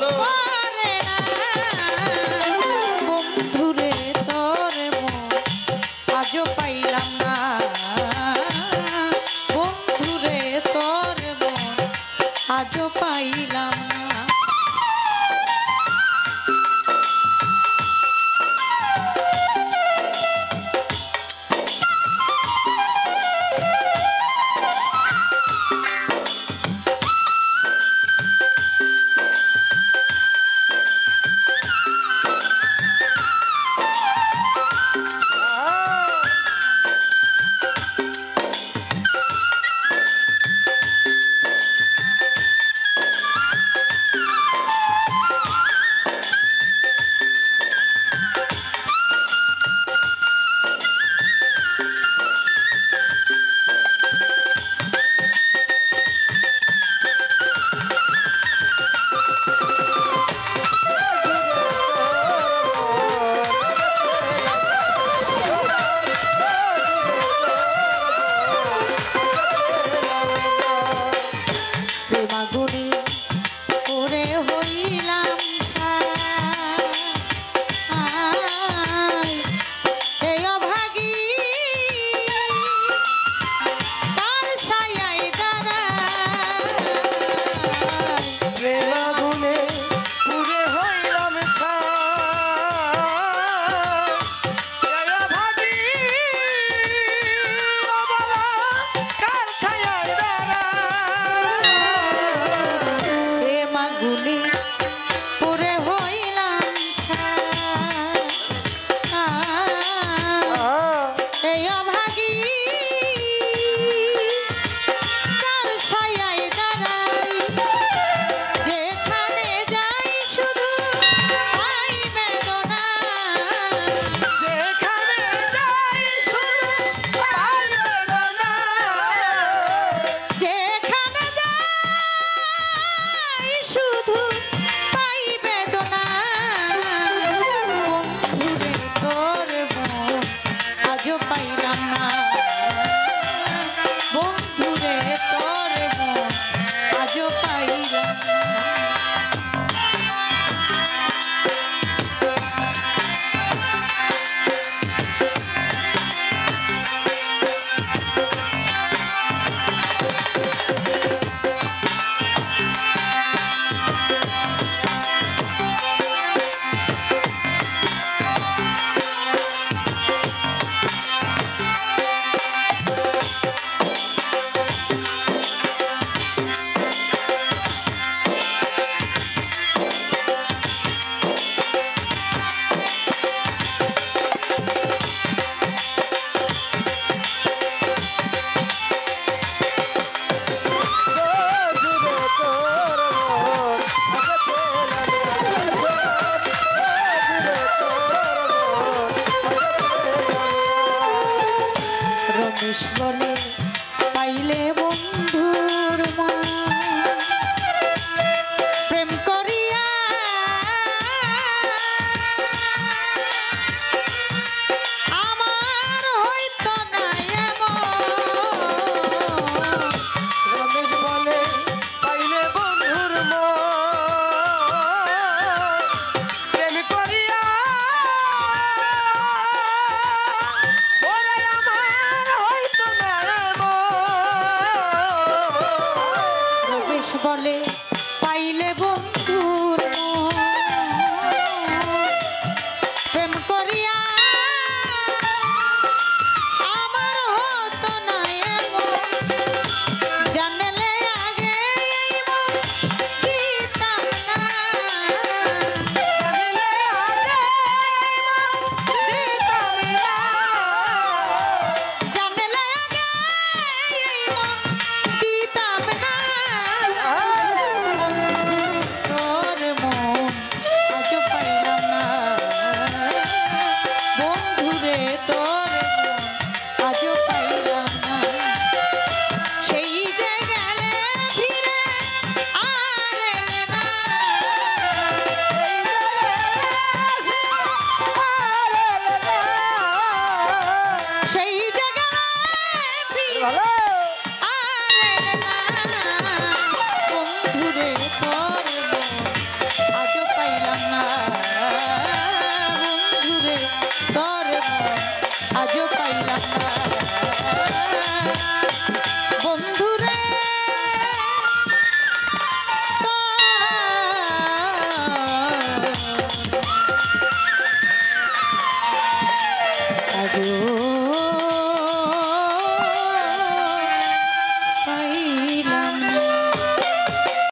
পারে না বন্ধুরে তোর মন আজও পাইলাম না বন্ধুরে তোর মন আজও পাইলাম না। প্রেমাগুনি করে হইলাম ছাই এই অভাগী তার ছায়ায় দাঁড়াই প্রেমাগুনে পুরে হইলাম ছাই ভাগি বাবা কার ছায়ায় প্রেমাগুনি করে হইলাম ছাই এই অভাগী তার ছায়ায় দাঁড়াই যেখানে যাই শুধু পাই বেদনা যেখানে যাই শুধু পাই বেদনা যেখানে যাই শুধু পাই বেদনা বন্ধুরে তোর মন আজও পাইলাম না বন্ধুরে তোর মন আজও পাইলাম না। রমেশ বলে পাইলে বন্ধুর মন প্রেম করিয়া আমার হইতো না এমন রমেশ বলে পাইলে বন্ধুর প্রেম করিয়া ওরে আমার হইতো না রমেশ বলে